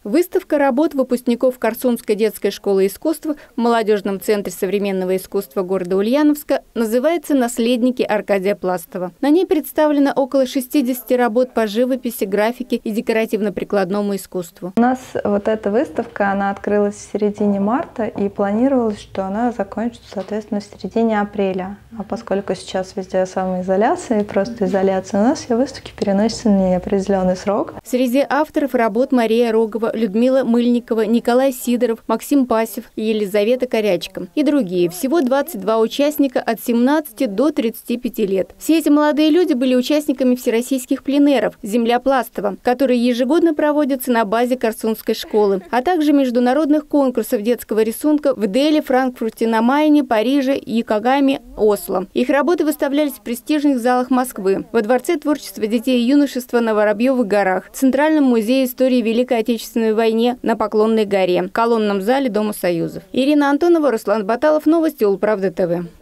Выставка работ выпускников Корсунской детской школы искусства в Молодежном центре современного искусства города Ульяновска называется «Наследники Аркадия Пластова». На ней представлено около 60 работ по живописи, графике и декоративно-прикладному искусству. У нас вот эта выставка, она открылась в середине марта и планировалось, что она закончится, соответственно, в середине апреля. А поскольку сейчас везде самоизоляция и просто изоляция, у нас все выставки переносятся на неопределенный срок. Среди авторов работ Мария Рогова, Людмила Мыльникова, Николай Сидоров, Максим Пасев и Елизавета Корячка и другие. Всего 22 участника от 17 до 35 лет. Все эти молодые люди были участниками всероссийских пленэров «Земля Пластова», которые ежегодно проводятся на базе Корсунской школы, а также международных конкурсов детского рисунка в Дели, Франкфурте на Майне, Париже, Йокогаме, Осло. Их работы выставлялись в престижных залах Москвы, во Дворце творчества детей и юношества на Воробьевых горах, Центральном музее истории Великой Отечественной войны на Поклонной горе, Колонном зале Дома Союзов. Ирина Антонова, Руслан Баталов, новости Улправда ТВ.